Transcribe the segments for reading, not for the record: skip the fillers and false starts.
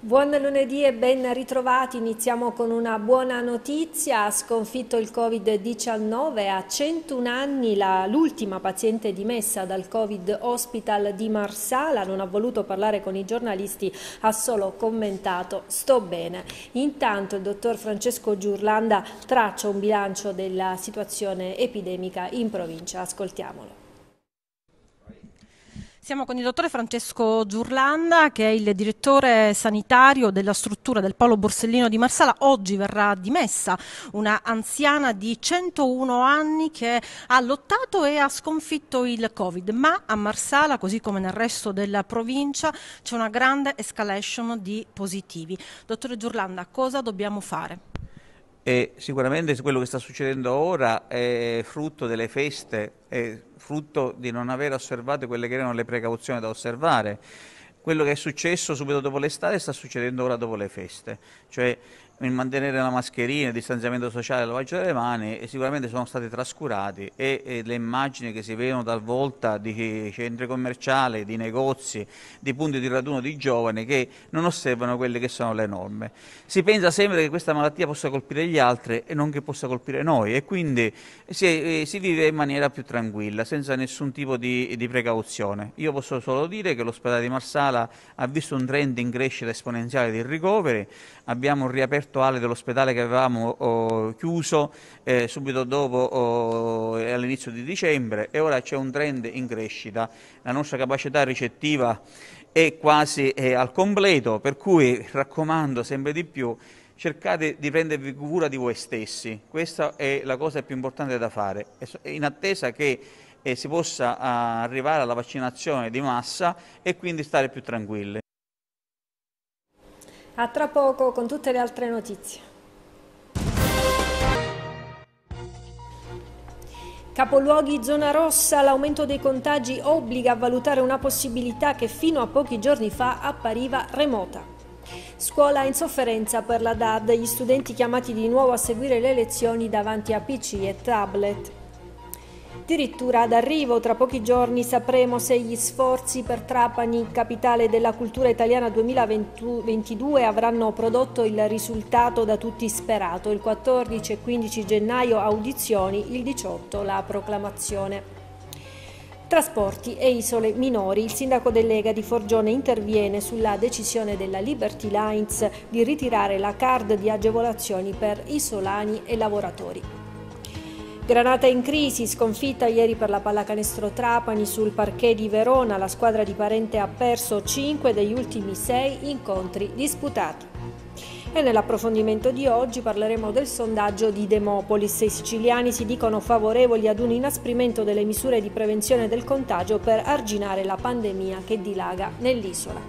Buon lunedì e ben ritrovati. Iniziamo con una buona notizia. Ha sconfitto il Covid-19 a 101 anni l'ultima paziente dimessa dal Covid Hospital di Marsala. Non ha voluto parlare con i giornalisti, ha solo commentato "sto bene". Intanto il dottor Francesco Giurlanda traccia un bilancio della situazione epidemica in provincia. Ascoltiamolo. Siamo con il dottore Francesco Giurlanda, che è il direttore sanitario della struttura del Polo Borsellino di Marsala. Oggi verrà dimessa una anziana di 101 anni che ha lottato e ha sconfitto il Covid, ma a Marsala, così come nel resto della provincia, c'è una grande escalation di positivi. Dottore Giurlanda, cosa dobbiamo fare? E sicuramente quello che sta succedendo ora è frutto delle feste, è frutto di non aver osservato quelle che erano le precauzioni da osservare. Quello che è successo subito dopo l'estate sta succedendo ora dopo le feste, cioè il mantenere la mascherina, il distanziamento sociale, il lavaggio delle mani sicuramente sono stati trascurati e le immagini che si vedono talvolta di centri commerciali, di negozi, di punti di raduno di giovani che non osservano quelle che sono le norme. Si pensa sempre che questa malattia possa colpire gli altri e non che possa colpire noi e quindi si vive in maniera più tranquilla, senza nessun tipo di precauzione. Io posso solo dire che l'ospedale di Marsala ha visto un trend in crescita esponenziale di ricoveri, abbiamo riaperto ale dell'ospedale che avevamo chiuso subito dopo all'inizio di dicembre e ora c'è un trend in crescita. La nostra capacità ricettiva è quasi al completo, per cui raccomando sempre di più, cercate di prendervi cura di voi stessi, questa è la cosa più importante da fare, in attesa che si possa arrivare alla vaccinazione di massa e quindi stare più tranquilli. A tra poco con tutte le altre notizie. Capoluoghi zona rossa, l'aumento dei contagi obbliga a valutare una possibilità che fino a pochi giorni fa appariva remota. Scuola in sofferenza per la DAD, gli studenti chiamati di nuovo a seguire le lezioni davanti a PC e tablet. Addirittura d'arrivo, tra pochi giorni sapremo se gli sforzi per Trapani, capitale della cultura italiana 2022, avranno prodotto il risultato da tutti sperato. Il 14 e 15 gennaio audizioni, il 18 la proclamazione. Trasporti e isole minori. Il sindaco del Lega di Forgione interviene sulla decisione della Liberty Lines di ritirare la card di agevolazioni per isolani e lavoratori. Granata in crisi, sconfitta ieri per la pallacanestro Trapani sul parquet di Verona. La squadra di Parente ha perso 5 degli ultimi 6 incontri disputati. E nell'approfondimento di oggi parleremo del sondaggio di Demopolis. I siciliani si dicono favorevoli ad un inasprimento delle misure di prevenzione del contagio per arginare la pandemia che dilaga nell'isola.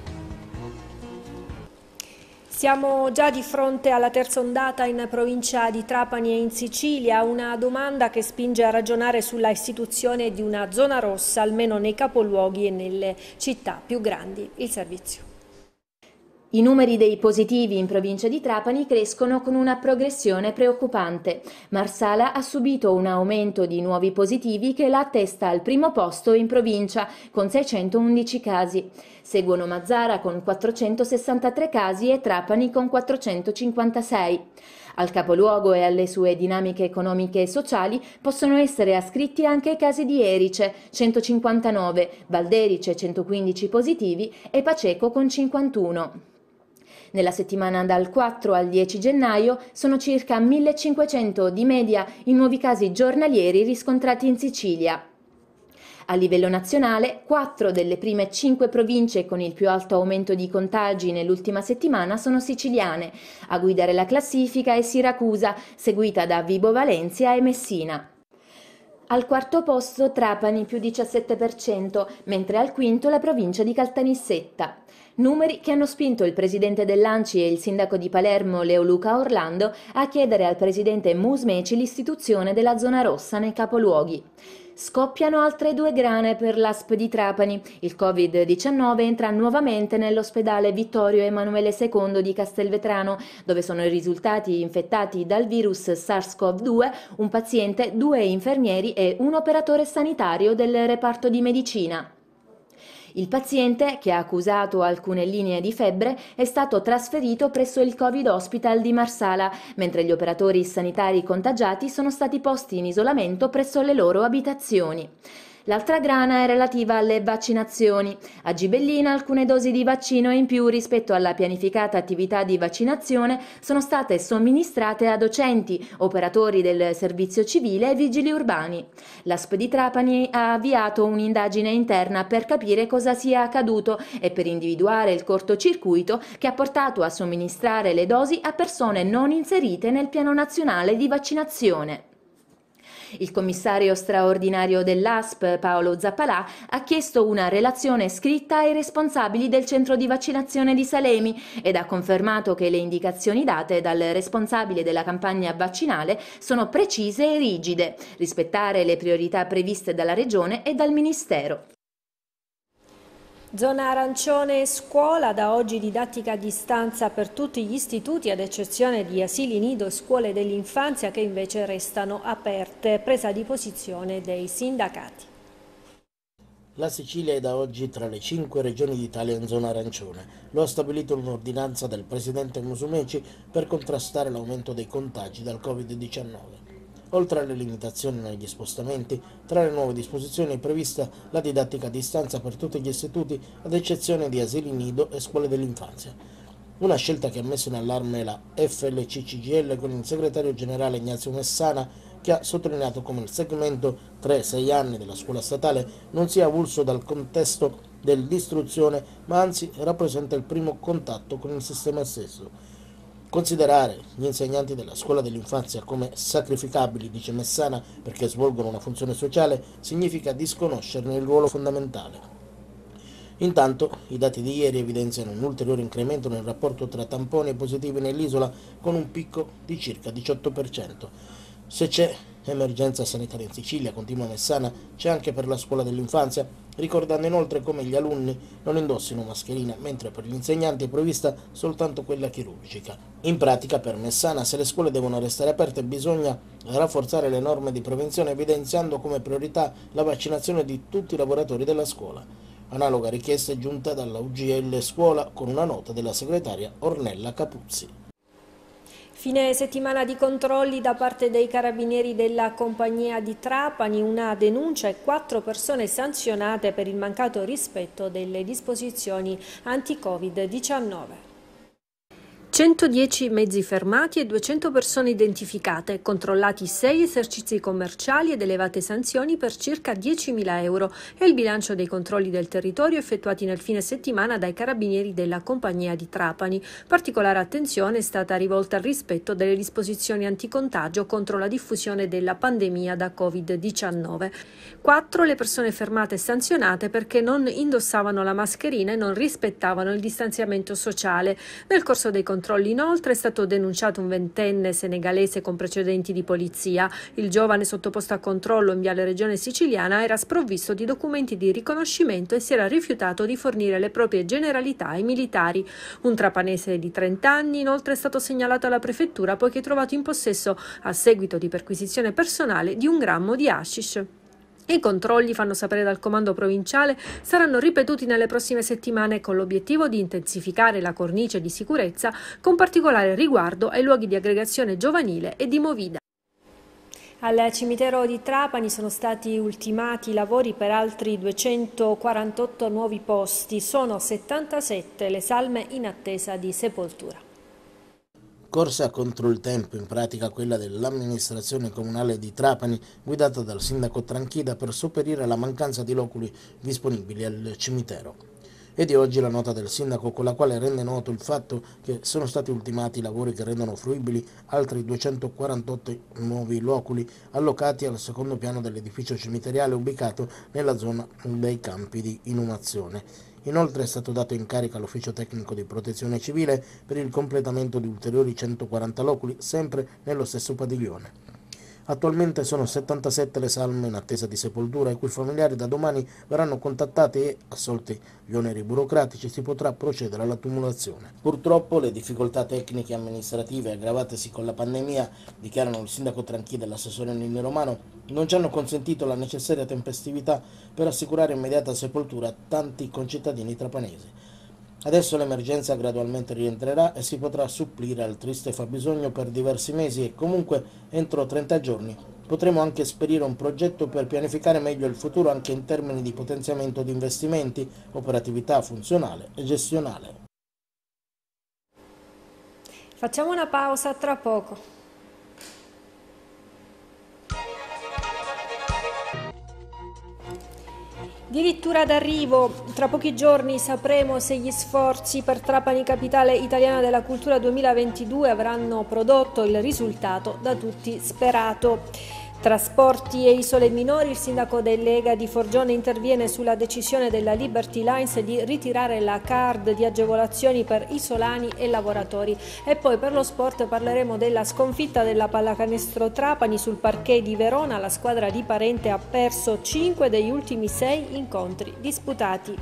Siamo già di fronte alla terza ondata in provincia di Trapani e in Sicilia, una domanda che spinge a ragionare sulla istituzione di una zona rossa, almeno nei capoluoghi e nelle città più grandi. Il servizio. I numeri dei positivi in provincia di Trapani crescono con una progressione preoccupante. Marsala ha subito un aumento di nuovi positivi che la attesta al primo posto in provincia con 611 casi. Seguono Mazara con 463 casi e Trapani con 456. Al capoluogo e alle sue dinamiche economiche e sociali possono essere ascritti anche i casi di Erice, 159, Valderice 115 positivi e Paceco con 51. Nella settimana dal 4 al 10 gennaio sono circa 1500 di media i nuovi casi giornalieri riscontrati in Sicilia. A livello nazionale, 4 delle prime 5 province con il più alto aumento di contagi nell'ultima settimana sono siciliane. A guidare la classifica è Siracusa, seguita da Vibo Valentia e Messina. Al quarto posto Trapani più 17%, mentre al quinto la provincia di Caltanissetta. Numeri che hanno spinto il presidente dell'ANCI e il sindaco di Palermo Leoluca Orlando a chiedere al presidente Musmeci l'istituzione della zona rossa nei capoluoghi. Scoppiano altre 2 grane per l'ASP di Trapani. Il Covid-19 entra nuovamente nell'ospedale Vittorio Emanuele II di Castelvetrano, dove sono risultati infettati dal virus SARS-CoV-2 un paziente, 2 infermieri e un operatore sanitario del reparto di medicina. Il paziente, che ha accusato alcune linee di febbre, è stato trasferito presso il Covid Hospital di Marsala, mentre gli operatori sanitari contagiati sono stati posti in isolamento presso le loro abitazioni. L'altra grana è relativa alle vaccinazioni. A Gibellina alcune dosi di vaccino in più rispetto alla pianificata attività di vaccinazione sono state somministrate a docenti, operatori del servizio civile e vigili urbani. L'ASP di Trapani ha avviato un'indagine interna per capire cosa sia accaduto e per individuare il cortocircuito che ha portato a somministrare le dosi a persone non inserite nel piano nazionale di vaccinazione. Il commissario straordinario dell'ASP, Paolo Zappalà, ha chiesto una relazione scritta ai responsabili del centro di vaccinazione di Salemi ed ha confermato che le indicazioni date dal responsabile della campagna vaccinale sono precise e rigide, rispettare le priorità previste dalla Regione e dal Ministero. Zona arancione scuola, da oggi didattica a distanza per tutti gli istituti ad eccezione di asili nido e scuole dell'infanzia che invece restano aperte, presa di posizione dei sindacati. La Sicilia è da oggi tra le 5 regioni d'Italia in zona arancione. Lo ha stabilito un'ordinanza del presidente Musumeci per contrastare l'aumento dei contagi dal Covid-19. Oltre alle limitazioni negli spostamenti, tra le nuove disposizioni è prevista la didattica a distanza per tutti gli istituti, ad eccezione di asili nido e scuole dell'infanzia. Una scelta che ha messo in allarme la FLC-CGIL con il segretario generale Ignazio Messana, che ha sottolineato come il segmento 3-6 anni della scuola statale non sia avulso dal contesto dell'istruzione, ma anzi rappresenta il primo contatto con il sistema stesso. Considerare gli insegnanti della scuola dell'infanzia come sacrificabili, dice Messana, perché svolgono una funzione sociale, significa disconoscerne il ruolo fondamentale. Intanto, i dati di ieri evidenziano un ulteriore incremento nel rapporto tra tamponi e positivi nell'isola, con un picco di circa 18%. Se c'è emergenza sanitaria in Sicilia, continua Messana, c'è anche per la scuola dell'infanzia, ricordando inoltre come gli alunni non indossino mascherina, mentre per gli insegnanti è prevista soltanto quella chirurgica. In pratica, per Messana, se le scuole devono restare aperte bisogna rafforzare le norme di prevenzione, evidenziando come priorità la vaccinazione di tutti i lavoratori della scuola. Analoga richiesta è giunta dalla UGL Scuola con una nota della segretaria Ornella Capuzzi. Fine settimana di controlli da parte dei carabinieri della compagnia di Trapani, una denuncia e 4 persone sanzionate per il mancato rispetto delle disposizioni anti-Covid-19. 110 mezzi fermati e 200 persone identificate, controllati 6 esercizi commerciali ed elevate sanzioni per circa 10.000 euro è il bilancio dei controlli del territorio effettuati nel fine settimana dai carabinieri della compagnia di Trapani. Particolare attenzione è stata rivolta al rispetto delle disposizioni anticontagio contro la diffusione della pandemia da Covid-19. 4 le persone fermate e sanzionate perché non indossavano la mascherina e non rispettavano il distanziamento sociale. Nel corso dei controlli inoltre è stato denunciato un 20enne senegalese con precedenti di polizia. Il giovane sottoposto a controllo in Viale Regione Siciliana era sprovvisto di documenti di riconoscimento e si era rifiutato di fornire le proprie generalità ai militari. Un trapanese di 30 anni inoltre è stato segnalato alla prefettura poiché trovato in possesso, a seguito di perquisizione personale, di 1 grammo di hashish. I controlli, fanno sapere dal comando provinciale, saranno ripetuti nelle prossime settimane con l'obiettivo di intensificare la cornice di sicurezza con particolare riguardo ai luoghi di aggregazione giovanile e di movida. Al cimitero di Trapani sono stati ultimati i lavori per altri 248 nuovi posti, sono 77 le salme in attesa di sepoltura. Corsa contro il tempo, in pratica quella dell'amministrazione comunale di Trapani, guidata dal sindaco Tranchida per sopperire alla mancanza di loculi disponibili al cimitero. E di oggi la nota del sindaco con la quale rende noto il fatto che sono stati ultimati i lavori che rendono fruibili altri 248 nuovi loculi allocati al secondo piano dell'edificio cimiteriale ubicato nella zona dei campi di inumazione. Inoltre è stato dato in carica all'ufficio tecnico di protezione civile per il completamento di ulteriori 140 loculi, sempre nello stesso padiglione. Attualmente sono 77 le salme in attesa di sepoltura, i cui familiari da domani verranno contattati e, assolti gli oneri burocratici, si potrà procedere alla tumulazione. Purtroppo le difficoltà tecniche e amministrative aggravatesi con la pandemia, dichiarano il sindaco Tranchida e l'assessore Nini Romano, non ci hanno consentito la necessaria tempestività per assicurare immediata sepoltura a tanti concittadini trapanesi. Adesso l'emergenza gradualmente rientrerà e si potrà supplire al triste fabbisogno per diversi mesi e comunque entro 30 giorni potremo anche esperire un progetto per pianificare meglio il futuro anche in termini di potenziamento di investimenti, operatività funzionale e gestionale. Facciamo una pausa, tra poco. Addirittura d'arrivo, tra pochi giorni sapremo se gli sforzi per Trapani Capitale Italiana della Cultura 2022 avranno prodotto il risultato da tutti sperato. Trasporti e isole minori, il sindaco del Lega di Forgione interviene sulla decisione della Liberty Lines di ritirare la card di agevolazioni per isolani e lavoratori. E poi per lo sport parleremo della sconfitta della pallacanestro Trapani sul parquet di Verona. La squadra di Parente ha perso 5 degli ultimi 6 incontri disputati.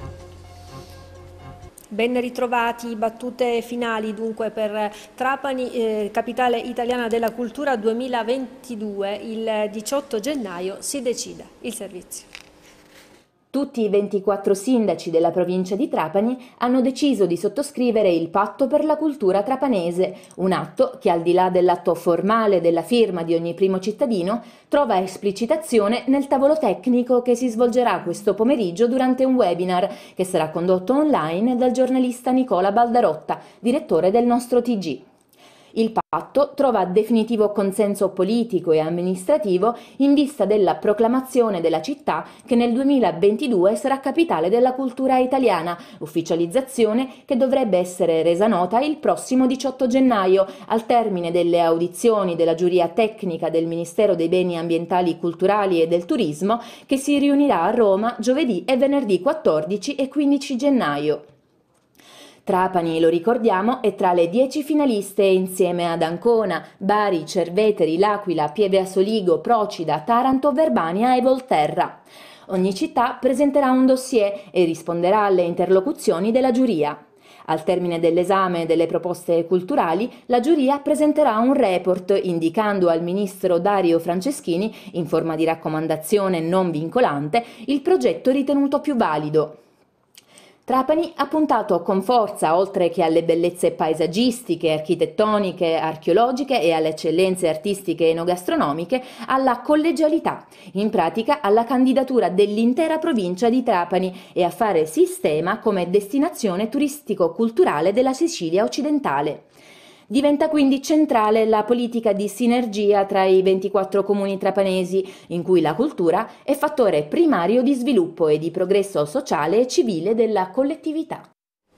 Ben ritrovati, battute finali dunque per Trapani, Capitale Italiana della Cultura 2022. Il 18 gennaio si decide il servizio. Tutti i 24 sindaci della provincia di Trapani hanno deciso di sottoscrivere il Patto per la Cultura Trapanese, un atto che, al di là dell'atto formale della firma di ogni primo cittadino, trova esplicitazione nel tavolo tecnico che si svolgerà questo pomeriggio durante un webinar che sarà condotto online dal giornalista Nicola Baldarotta, direttore del nostro TG. Il patto trova definitivo consenso politico e amministrativo in vista della proclamazione della città che nel 2022 sarà capitale della cultura italiana, ufficializzazione che dovrebbe essere resa nota il prossimo 18 gennaio, al termine delle audizioni della giuria tecnica del Ministero dei Beni Ambientali, Culturali e del Turismo, che si riunirà a Roma giovedì e venerdì 14 e 15 gennaio. Trapani, lo ricordiamo, è tra le 10 finaliste insieme ad Ancona, Bari, Cerveteri, L'Aquila, Pieve Assoligo, Procida, Taranto, Verbania e Volterra. Ogni città presenterà un dossier e risponderà alle interlocuzioni della giuria. Al termine dell'esame delle proposte culturali, la giuria presenterà un report indicando al ministro Dario Franceschini, in forma di raccomandazione non vincolante, il progetto ritenuto più valido. Trapani ha puntato con forza, oltre che alle bellezze paesaggistiche, architettoniche, archeologiche e alle eccellenze artistiche e enogastronomiche, alla collegialità, in pratica alla candidatura dell'intera provincia di Trapani e a fare sistema come destinazione turistico-culturale della Sicilia occidentale. Diventa quindi centrale la politica di sinergia tra i 24 comuni trapanesi, in cui la cultura è fattore primario di sviluppo e di progresso sociale e civile della collettività.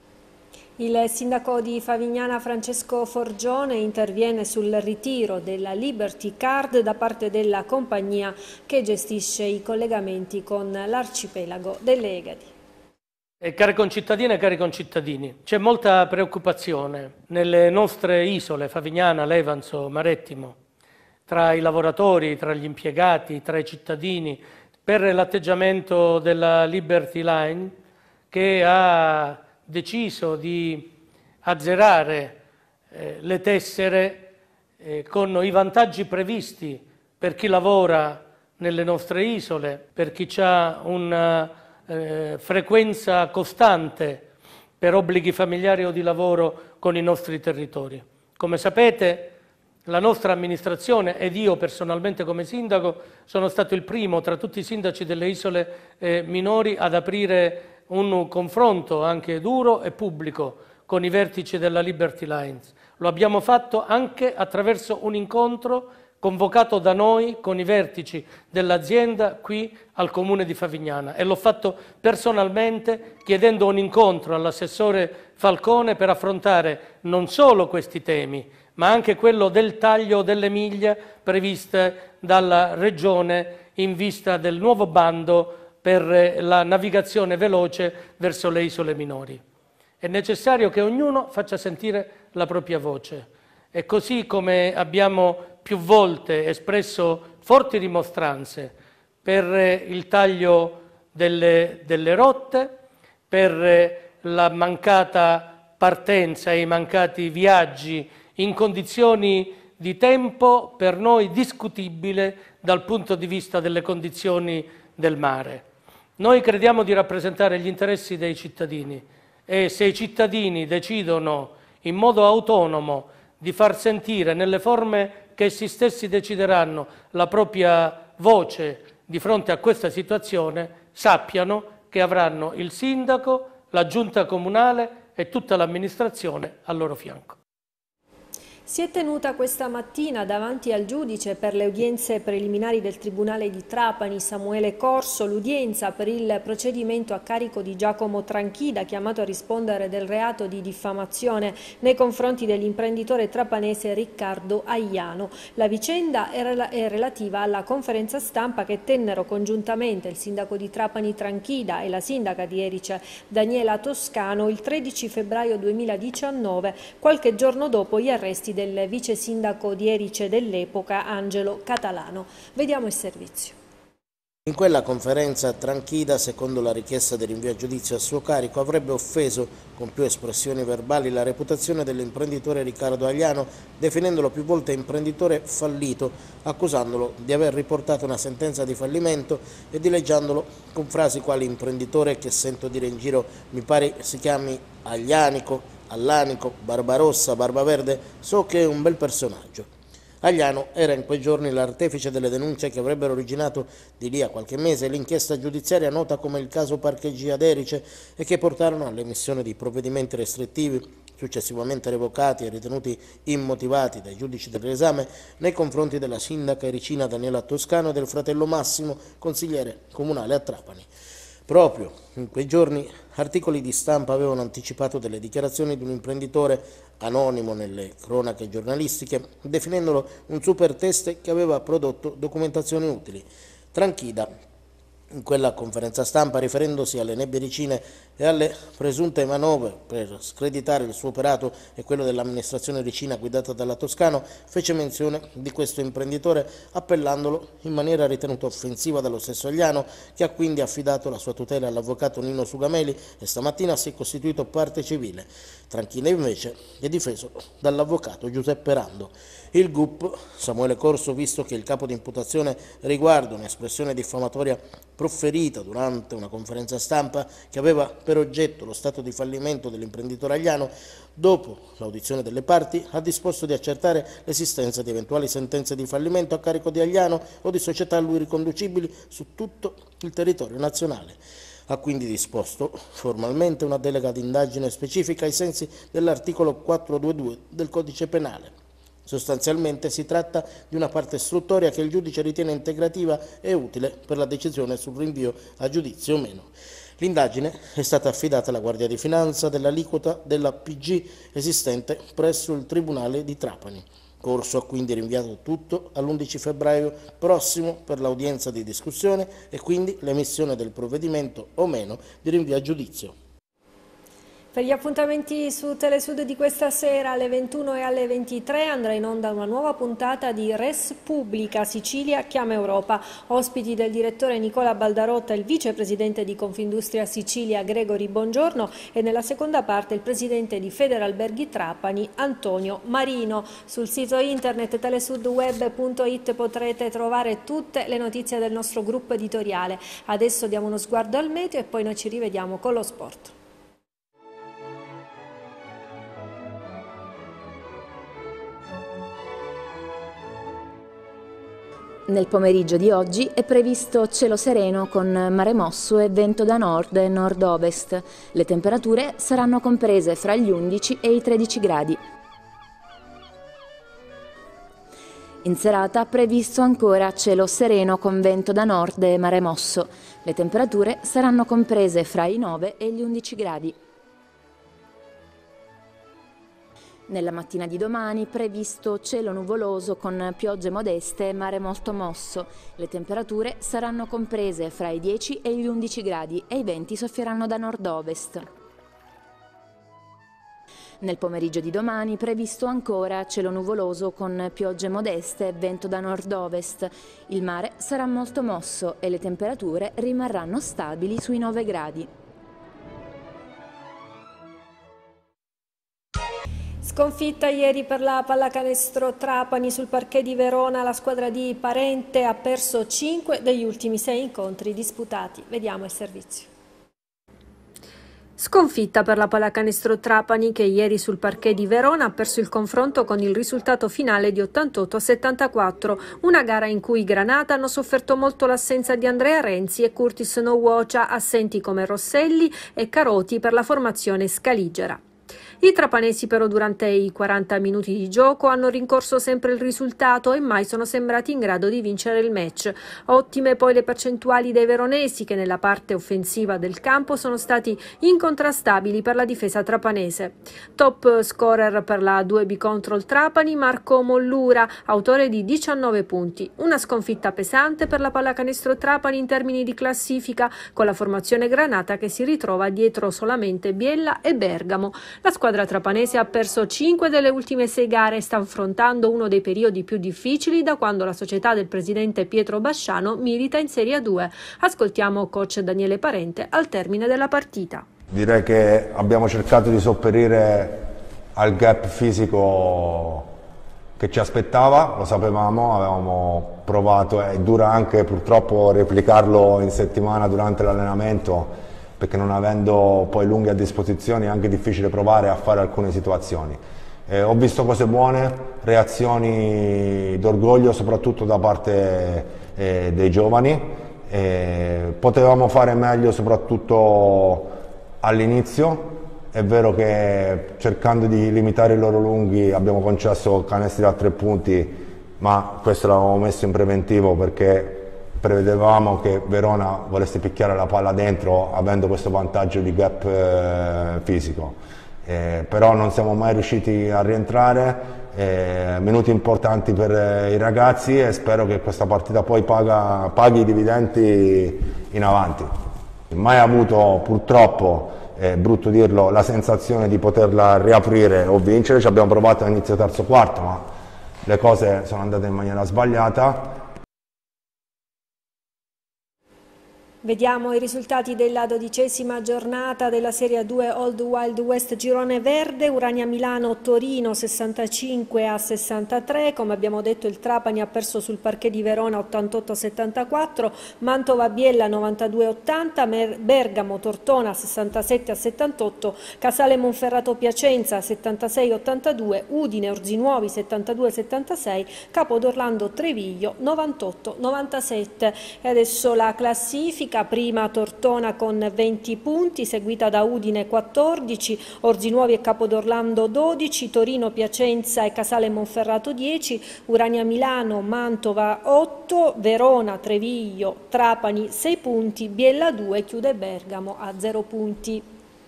Il sindaco di Favignana Francesco Forgione interviene sul ritiro della Liberty Card da parte della compagnia che gestisce i collegamenti con l'arcipelago delle Egadi. Care concittadine e cari concittadini, c'è molta preoccupazione nelle nostre isole, Favignana, Levanzo, Marettimo, tra i lavoratori, tra gli impiegati, tra i cittadini, per l'atteggiamento della Liberty Line che ha deciso di azzerare le tessere con i vantaggi previsti per chi lavora nelle nostre isole, per chi ha una frequenza costante per obblighi familiari o di lavoro con i nostri territori. Come sapete, la nostra amministrazione ed io personalmente come sindaco sono stato il primo tra tutti i sindaci delle isole minori ad aprire un confronto anche duro e pubblico con i vertici della Liberty Lines. Lo abbiamo fatto anche attraverso un incontro convocato da noi con i vertici dell'azienda qui al Comune di Favignana e l'ho fatto personalmente chiedendo un incontro all'assessore Falcone per affrontare non solo questi temi, ma anche quello del taglio delle miglia previste dalla Regione in vista del nuovo bando per la navigazione veloce verso le isole minori. È necessario che ognuno faccia sentire la propria voce e così come abbiamo più volte espresso forti rimostranze per il taglio delle rotte, per la mancata partenza e i mancati viaggi in condizioni di tempo per noi discutibile dal punto di vista delle condizioni del mare. Noi crediamo di rappresentare gli interessi dei cittadini e se i cittadini decidono in modo autonomo di far sentire nelle forme che essi stessi decideranno la propria voce di fronte a questa situazione, sappiano che avranno il sindaco, la giunta comunale e tutta l'amministrazione al loro fianco. Si è tenuta questa mattina davanti al giudice per le udienze preliminari del Tribunale di Trapani, Samuele Corso, l'udienza per il procedimento a carico di Giacomo Tranchida, chiamato a rispondere del reato di diffamazione nei confronti dell'imprenditore trapanese Riccardo Agliano. La vicenda è relativa alla conferenza stampa che tennero congiuntamente il sindaco di Trapani Tranchida e la sindaca di Erice Daniela Toscano il 13 febbraio 2019, qualche giorno dopo gli arresti del vice sindaco di Erice dell'epoca Angelo Catalano. Vediamo il servizio. In quella conferenza Tranchida, secondo la richiesta di rinvio a giudizio a suo carico, avrebbe offeso con più espressioni verbali la reputazione dell'imprenditore Riccardo Agliano, definendolo più volte imprenditore fallito, accusandolo di aver riportato una sentenza di fallimento e dileggiandolo con frasi quali imprenditore che sento dire in giro mi pare si chiami Aglianico, Allanico, Barbarossa, Barbaverde, so che è un bel personaggio. Agliano era in quei giorni l'artefice delle denunce che avrebbero originato di lì a qualche mese l'inchiesta giudiziaria nota come il caso Parcheggi ad Erice e che portarono all'emissione di provvedimenti restrittivi successivamente revocati e ritenuti immotivati dai giudici dell'esame nei confronti della sindaca ericina Daniela Toscano e del fratello Massimo, consigliere comunale a Trapani. Proprio in quei giorni articoli di stampa avevano anticipato delle dichiarazioni di un imprenditore anonimo nelle cronache giornalistiche, definendolo un super teste che aveva prodotto documentazioni utili. Tranchida, in quella conferenza stampa, riferendosi alle nebbie ericine e alle presunte manovre per screditare il suo operato e quello dell'amministrazione ericina guidata dalla Toscano, fece menzione di questo imprenditore appellandolo in maniera ritenuta offensiva dallo stesso Agliano, che ha quindi affidato la sua tutela all'avvocato Nino Sugameli e stamattina si è costituito parte civile. Tranchida invece è difeso dall'avvocato Giuseppe Rando. Il GUP, Samuele Corso, visto che il capo di imputazione riguarda un'espressione diffamatoria proferita durante una conferenza stampa che aveva per oggetto lo stato di fallimento dell'imprenditore Agliano, dopo l'audizione delle parti ha disposto di accertare l'esistenza di eventuali sentenze di fallimento a carico di Agliano o di società a lui riconducibili su tutto il territorio nazionale. Ha quindi disposto formalmente una delega d'indagine specifica ai sensi dell'articolo 422 del Codice Penale. Sostanzialmente si tratta di una parte istruttoria che il giudice ritiene integrativa e utile per la decisione sul rinvio a giudizio o meno. L'indagine è stata affidata alla Guardia di Finanza dell'aliquota della PG esistente presso il Tribunale di Trapani. Corso ha quindi rinviato tutto all'11 febbraio prossimo per l'udienza di discussione e quindi l'emissione del provvedimento o meno di rinvio a giudizio. Per gli appuntamenti su Telesud di questa sera alle 21 e alle 23 andrà in onda una nuova puntata di Res Publica Sicilia Chiama Europa. Ospiti del direttore Nicola Baldarotta e il vicepresidente di Confindustria Sicilia Gregori Bongiorno e nella seconda parte il presidente di Federalberghi Trapani Antonio Marino. Sul sito internet telesudweb.it potrete trovare tutte le notizie del nostro gruppo editoriale. Adesso diamo uno sguardo al meteo e poi noi ci rivediamo con lo sport. Nel pomeriggio di oggi è previsto cielo sereno con mare mosso e vento da nord e nord-ovest. Le temperature saranno comprese fra gli 11 e i 13 gradi. In serata previsto ancora cielo sereno con vento da nord e mare mosso. Le temperature saranno comprese fra i 9 e gli 11 gradi. Nella mattina di domani previsto cielo nuvoloso con piogge modeste e mare molto mosso. Le temperature saranno comprese fra i 10 e gli 11 gradi e i venti soffieranno da nord-ovest. Nel pomeriggio di domani previsto ancora cielo nuvoloso con piogge modeste e vento da nord-ovest. Il mare sarà molto mosso e le temperature rimarranno stabili sui 9 gradi. Sconfitta ieri per la pallacanestro Trapani sul parquet di Verona. La squadra di Parente ha perso 5 degli ultimi 6 incontri disputati. Vediamo il servizio. Sconfitta per la pallacanestro Trapani che ieri sul parquet di Verona ha perso il confronto con il risultato finale di 88-74, una gara in cui i Granata hanno sofferto molto l'assenza di Andrea Renzi e Curtis Nowuocha, assenti come Rosselli e Caroti per la formazione scaligera. I trapanesi però durante i 40 minuti di gioco hanno rincorso sempre il risultato e mai sono sembrati in grado di vincere il match. Ottime poi le percentuali dei veronesi che nella parte offensiva del campo sono stati incontrastabili per la difesa trapanese. Top scorer per la 2B contro il Trapani Marco Mollura, autore di 19 punti. Una sconfitta pesante per la pallacanestro Trapani in termini di classifica, con la formazione granata che si ritrova dietro solamente Biella e Bergamo. La squadra trapanese ha perso 5 delle ultime 6 gare e sta affrontando uno dei periodi più difficili da quando la società del presidente Pietro Basciano milita in Serie A2. Ascoltiamo coach Daniele Parente al termine della partita. Direi che abbiamo cercato di sopperire al gap fisico che ci aspettava, lo sapevamo, avevamo provato e dura anche purtroppo replicarlo in settimana durante l'allenamento, perché non avendo poi lunghi a disposizione è anche difficile provare a fare alcune situazioni. Ho visto cose buone, reazioni d'orgoglio soprattutto da parte dei giovani. Potevamo fare meglio soprattutto all'inizio. È vero che cercando di limitare i loro lunghi abbiamo concesso canestri da 3 punti, ma questo l'avevamo messo in preventivo perché prevedevamo che Verona volesse picchiare la palla dentro avendo questo vantaggio di gap fisico, però non siamo mai riusciti a rientrare, minuti importanti per i ragazzi e spero che questa partita poi paghi i dividendi in avanti. Mai avuto purtroppo, è brutto dirlo, la sensazione di poterla riaprire o vincere. Ci abbiamo provato all'inizio terzo quarto ma le cose sono andate in maniera sbagliata. Vediamo i risultati della 12ª giornata della Serie A2 Old Wild West Girone Verde. Urania Milano Torino 65-63, come abbiamo detto il Trapani ha perso sul parquet di Verona 88-74, Mantova Biella 92-80, Bergamo Tortona 67-78, Casale Monferrato Piacenza 76-82, Udine Orzinuovi 72-76, Capodorlando Treviglio 98-97. E adesso la classifica. Prima Tortona con 20 punti, seguita da Udine 14, Orzinuovi e Capodorlando 12, Torino, Piacenza e Casale Monferrato 10, Urania Milano, Mantova 8, Verona, Treviglio, Trapani 6 punti, Biella 2, chiude Bergamo a 0 punti.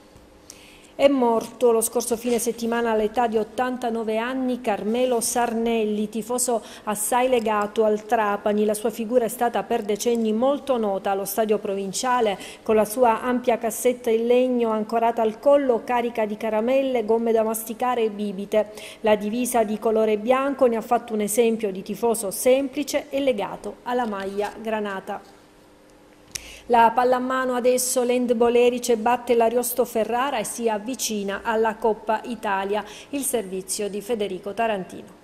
È morto lo scorso fine settimana all'età di 89 anni Carmelo Sarnelli, tifoso assai legato al Trapani. La sua figura è stata per decenni molto nota allo stadio provinciale, con la sua ampia cassetta in legno ancorata al collo carica di caramelle, gomme da masticare e bibite. La divisa di colore bianco ne ha fatto un esempio di tifoso semplice e legato alla maglia granata. La pallamano adesso l'Handball Erice batte l'Ariosto Ferrara e si avvicina alla Coppa Italia. Il servizio di Federico Tarantino.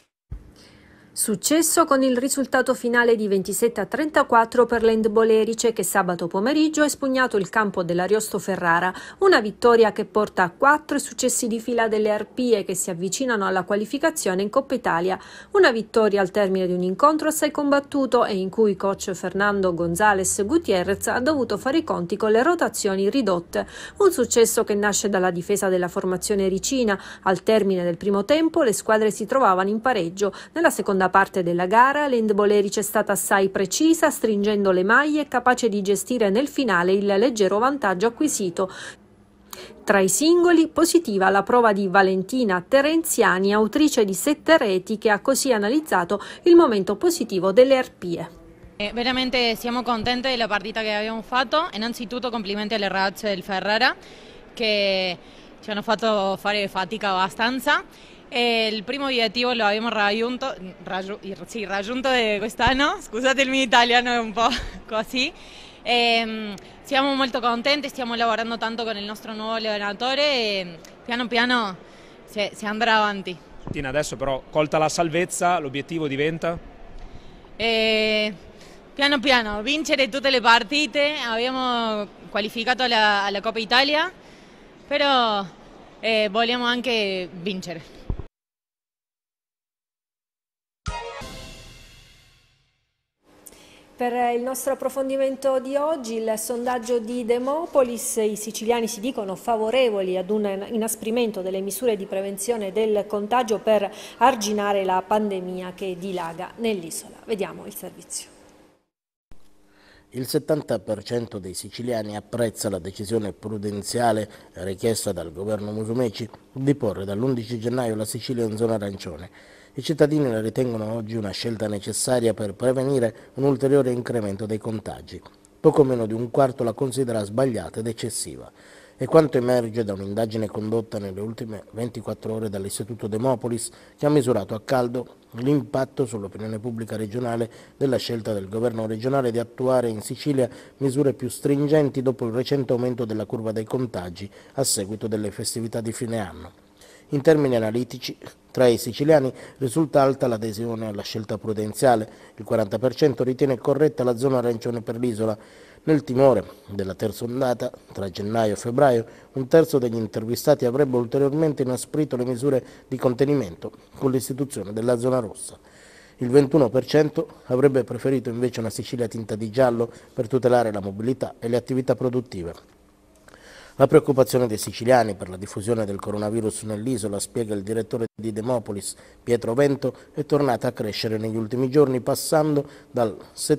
Successo con il risultato finale di 27-34 per l'Handball Erice che sabato pomeriggio ha espugnato il campo dell'Ariosto Ferrara, una vittoria che porta a 4 successi di fila delle Arpie che si avvicinano alla qualificazione in Coppa Italia, una vittoria al termine di un incontro assai combattuto e in cui coach Fernando González Gutiérrez ha dovuto fare i conti con le rotazioni ridotte, un successo che nasce dalla difesa della formazione ericina. Al termine del primo tempo le squadre si trovavano in pareggio. Nella seconda parte della gara l'Handball Erice è stata assai precisa, stringendo le maglie e capace di gestire nel finale il leggero vantaggio acquisito. Tra i singoli, positiva la prova di Valentina Terenziani, autrice di 7 reti, che ha così analizzato il momento positivo delle Arpie. Veramente siamo contenti della partita che abbiamo fatto. Innanzitutto complimenti alle ragazze del Ferrara che ci hanno fatto fare fatica abbastanza. E il primo obiettivo lo abbiamo raggiunto quest'anno, scusate il mio italiano è un po' così. Siamo molto contenti, stiamo lavorando tanto con il nostro nuovo allenatore e piano piano si andrà avanti. Adesso però, colta la salvezza, l'obiettivo diventa? Piano piano, vincere tutte le partite, abbiamo qualificato alla Coppa Italia, però vogliamo anche vincere. Per il nostro approfondimento di oggi, il sondaggio di Demopolis, i siciliani si dicono favorevoli ad un inasprimento delle misure di prevenzione del contagio per arginare la pandemia che dilaga nell'isola. Vediamo il servizio. Il 70% dei siciliani apprezza la decisione prudenziale richiesta dal governo Musumeci di porre dall'11 gennaio la Sicilia in zona arancione. I cittadini la ritengono oggi una scelta necessaria per prevenire un ulteriore incremento dei contagi. Poco meno di un quarto la considera sbagliata ed eccessiva. È quanto emerge da un'indagine condotta nelle ultime 24 ore dall'Istituto Demopolis, che ha misurato a caldo l'impatto sull'opinione pubblica regionale della scelta del governo regionale di attuare in Sicilia misure più stringenti dopo il recente aumento della curva dei contagi a seguito delle festività di fine anno. In termini analitici, tra i siciliani risulta alta l'adesione alla scelta prudenziale, il 40% ritiene corretta la zona arancione per l'isola. Nel timore della terza ondata, tra gennaio e febbraio, un terzo degli intervistati avrebbe ulteriormente inasprito le misure di contenimento con l'istituzione della zona rossa. Il 21% avrebbe preferito invece una Sicilia tinta di giallo per tutelare la mobilità e le attività produttive. La preoccupazione dei siciliani per la diffusione del coronavirus nell'isola, spiega il direttore di Demopolis, Pietro Vento, è tornata a crescere negli ultimi giorni, passando dal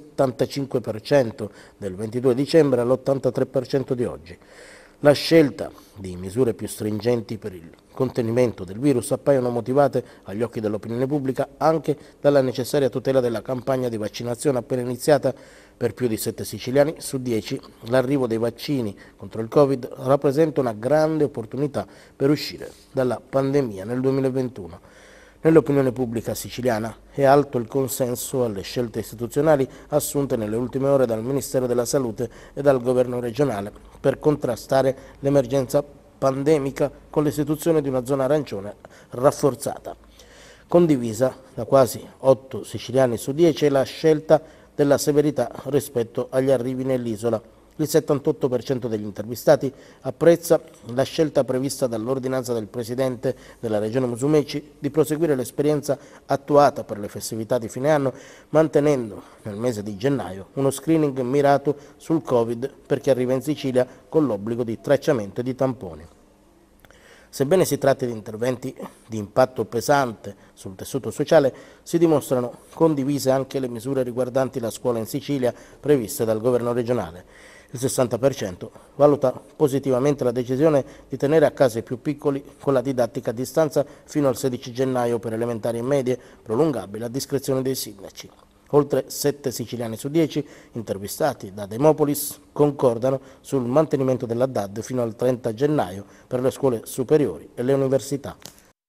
75% del 22 dicembre all'83% di oggi. La scelta di misure più stringenti per il contenimento del virus appaiono motivate agli occhi dell'opinione pubblica anche dalla necessaria tutela della campagna di vaccinazione appena iniziata. Per più di 7 siciliani su 10 l'arrivo dei vaccini contro il Covid rappresenta una grande opportunità per uscire dalla pandemia nel 2021. Nell'opinione pubblica siciliana è alto il consenso alle scelte istituzionali assunte nelle ultime ore dal Ministero della Salute e dal Governo regionale per contrastare l'emergenza pandemica con l'istituzione di una zona arancione rafforzata. Condivisa da quasi 8 siciliani su 10 è la scelta della severità rispetto agli arrivi nell'isola. Il 78% degli intervistati apprezza la scelta prevista dall'ordinanza del Presidente della Regione Musumeci di proseguire l'esperienza attuata per le festività di fine anno, mantenendo nel mese di gennaio uno screening mirato sul Covid per chi arriva in Sicilia con l'obbligo di tracciamento e di tamponi. Sebbene si tratti di interventi di impatto pesante sul tessuto sociale, si dimostrano condivise anche le misure riguardanti la scuola in Sicilia previste dal governo regionale. Il 60% valuta positivamente la decisione di tenere a casa i più piccoli con la didattica a distanza fino al 16 gennaio per elementari e medie, prolungabile a discrezione dei sindaci. Oltre 7 siciliani su 10 intervistati da Demopolis concordano sul mantenimento della DAD fino al 30 gennaio per le scuole superiori e le università.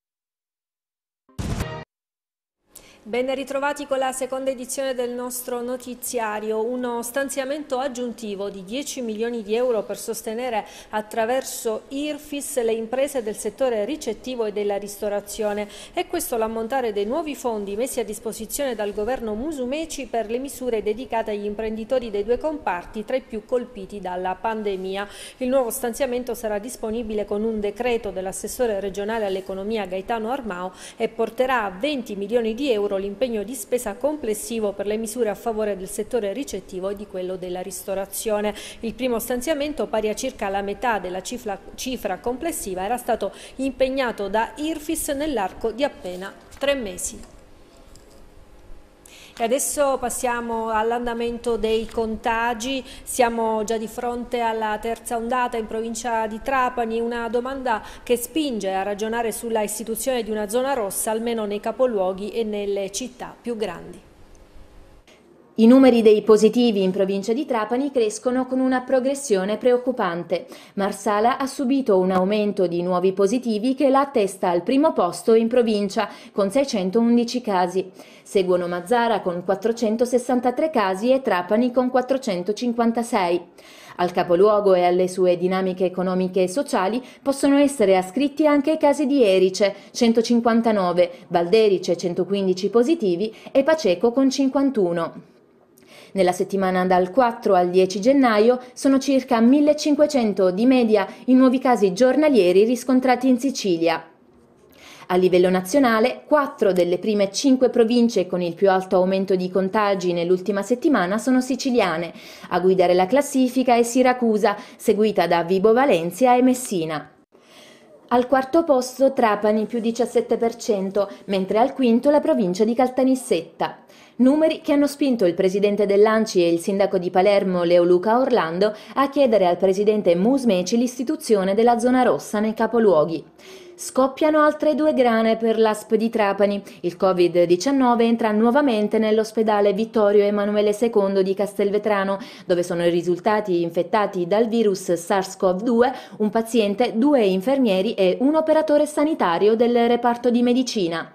Ben ritrovati con la seconda edizione del nostro notiziario. Uno stanziamento aggiuntivo di 10 milioni di euro per sostenere attraverso IRFIS le imprese del settore ricettivo e della ristorazione. È questo l'ammontare dei nuovi fondi messi a disposizione dal governo Musumeci per le misure dedicate agli imprenditori dei due comparti tra i più colpiti dalla pandemia. Il nuovo stanziamento sarà disponibile con un decreto dell'assessore regionale all'economia Gaetano Armao e porterà a 20 milioni di euro l'impegno di spesa complessivo per le misure a favore del settore ricettivo e di quello della ristorazione. Il primo stanziamento, pari a circa la metà della cifra complessiva, era stato impegnato da IRFIS nell'arco di appena 3 mesi. E adesso passiamo all'andamento dei contagi. Siamo già di fronte alla terza ondata in provincia di Trapani, una domanda che spinge a ragionare sulla istituzione di una zona rossa almeno nei capoluoghi e nelle città più grandi. I numeri dei positivi in provincia di Trapani crescono con una progressione preoccupante. Marsala ha subito un aumento di nuovi positivi che la attesta al primo posto in provincia con 611 casi. Seguono Mazara con 463 casi e Trapani con 456. Al capoluogo e alle sue dinamiche economiche e sociali possono essere ascritti anche i casi di Erice, 159, Valderice 115 positivi e Paceco con 51. Nella settimana dal 4 al 10 gennaio sono circa 1500 di media i nuovi casi giornalieri riscontrati in Sicilia. A livello nazionale, 4 delle prime 5 province con il più alto aumento di contagi nell'ultima settimana sono siciliane. A guidare la classifica è Siracusa, seguita da Vibo Valentia e Messina. Al quarto posto Trapani più 17%, mentre al quinto la provincia di Caltanissetta. Numeri che hanno spinto il presidente dell'ANCI e il sindaco di Palermo Leoluca Orlando a chiedere al presidente Musumeci l'istituzione della zona rossa nei capoluoghi. Scoppiano altre 2 grane per l'ASP di Trapani. Il Covid-19 entra nuovamente nell'ospedale Vittorio Emanuele II di Castelvetrano, dove sono risultati infettati dal virus SARS-CoV-2 un paziente, 2 infermieri e un operatore sanitario del reparto di medicina.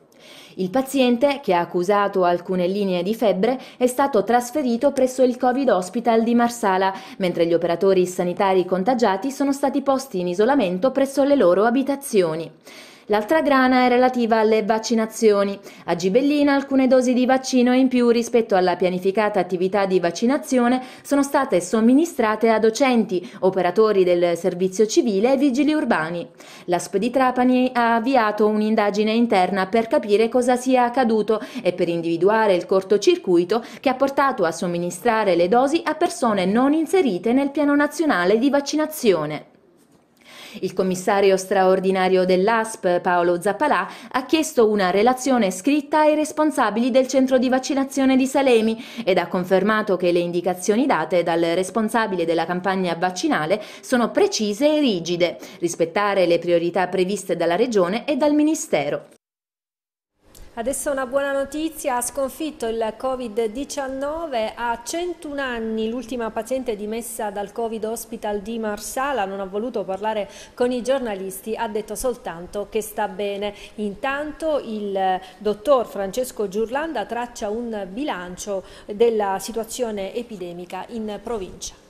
Il paziente, che ha accusato alcune linee di febbre, è stato trasferito presso il Covid Hospital di Marsala, mentre gli operatori sanitari contagiati sono stati posti in isolamento presso le loro abitazioni. L'altra grana è relativa alle vaccinazioni. A Gibellina alcune dosi di vaccino in più rispetto alla pianificata attività di vaccinazione sono state somministrate a docenti, operatori del servizio civile e vigili urbani. L'ASP di Trapani ha avviato un'indagine interna per capire cosa sia accaduto e per individuare il cortocircuito che ha portato a somministrare le dosi a persone non inserite nel piano nazionale di vaccinazione. Il commissario straordinario dell'ASP, Paolo Zappalà, ha chiesto una relazione scritta ai responsabili del centro di vaccinazione di Salemi ed ha confermato che le indicazioni date dal responsabile della campagna vaccinale sono precise e rigide, rispettare le priorità previste dalla Regione e dal Ministero. Adesso una buona notizia, ha sconfitto il Covid-19 a 101 anni l'ultima paziente dimessa dal Covid Hospital di Marsala, non ha voluto parlare con i giornalisti, ha detto soltanto che sta bene. Intanto il dottor Francesco Giurlanda traccia un bilancio della situazione epidemica in provincia.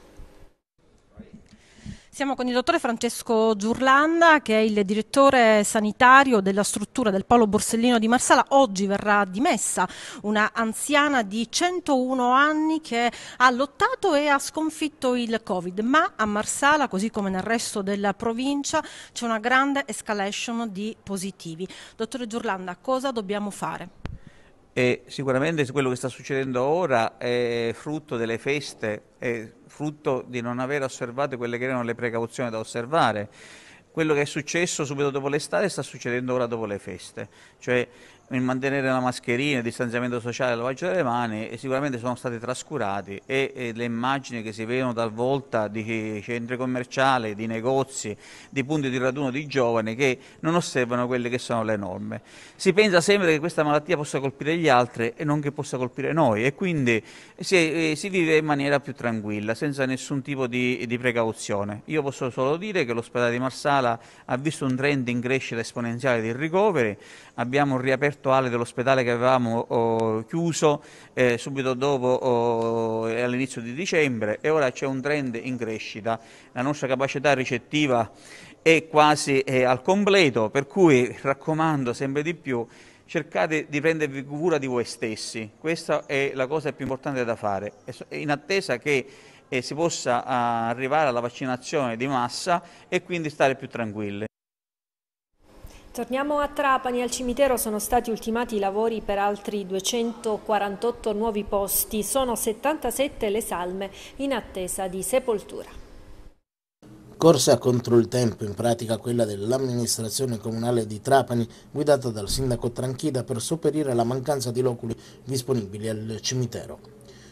Siamo con il dottore Francesco Giurlanda, che è il direttore sanitario della struttura del Polo Borsellino di Marsala. Oggi verrà dimessa una anziana di 101 anni che ha lottato e ha sconfitto il Covid, ma a Marsala, così come nel resto della provincia, c'è una grande escalation di positivi. Dottore Giurlanda, cosa dobbiamo fare? Sicuramente quello che sta succedendo ora è frutto delle feste, è frutto di non aver osservato quelle che erano le precauzioni da osservare. Quello che è successo subito dopo l'estate sta succedendo ora dopo le feste, cioè il mantenere la mascherina, il distanziamento sociale, il lavaggio delle mani sicuramente sono stati trascurati e le immagini che si vedono talvolta di centri commerciali, di negozi, di punti di raduno di giovani che non osservano quelle che sono le norme. Si pensa sempre che questa malattia possa colpire gli altri e non che possa colpire noi e quindi si vive in maniera più tranquilla, senza nessun tipo di precauzione. Io posso solo dire che l'ospedale di Marsala ha visto un trend in crescita esponenziale di ricoveri, abbiamo riaperto ale dell'ospedale che avevamo chiuso subito dopo all'inizio di dicembre e ora c'è un trend in crescita. La nostra capacità ricettiva è quasi al completo, per cui raccomando sempre di più, cercate di prendervi cura di voi stessi, questa è la cosa più importante da fare, in attesa che si possa arrivare alla vaccinazione di massa e quindi stare più tranquilli. Torniamo a Trapani, al cimitero sono stati ultimati i lavori per altri 248 nuovi posti, sono 77 le salme in attesa di sepoltura. Corsa contro il tempo, in pratica quella dell'amministrazione comunale di Trapani, guidata dal sindaco Tranchida per sopperire alla mancanza di loculi disponibili al cimitero.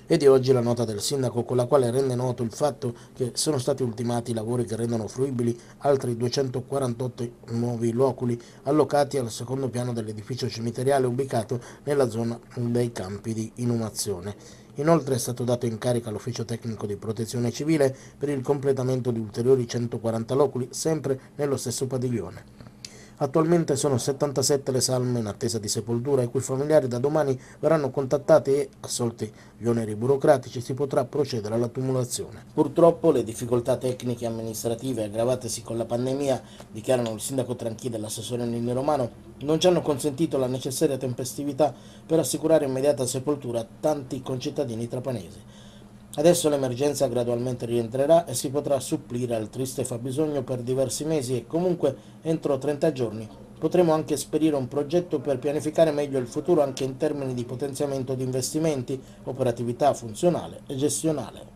E di oggi la nota del sindaco con la quale rende noto il fatto che sono stati ultimati i lavori che rendono fruibili altri 248 nuovi loculi allocati al secondo piano dell'edificio cimiteriale ubicato nella zona dei campi di inumazione. Inoltre è stato dato in carica all'ufficio tecnico di protezione civile per il completamento di ulteriori 140 loculi sempre nello stesso padiglione. Attualmente sono 77 le salme in attesa di sepoltura, i cui familiari da domani verranno contattati e, assolti gli oneri burocratici, si potrà procedere alla tumulazione. Purtroppo le difficoltà tecniche e amministrative aggravatesi con la pandemia, dichiarano il sindaco Tranchi e l'assessore Nini Romano, non ci hanno consentito la necessaria tempestività per assicurare immediata sepoltura a tanti concittadini trapanesi. Adesso l'emergenza gradualmente rientrerà e si potrà supplire al triste fabbisogno per diversi mesi e comunque entro 30 giorni potremo anche esperire un progetto per pianificare meglio il futuro anche in termini di potenziamento di investimenti, operatività funzionale e gestionale.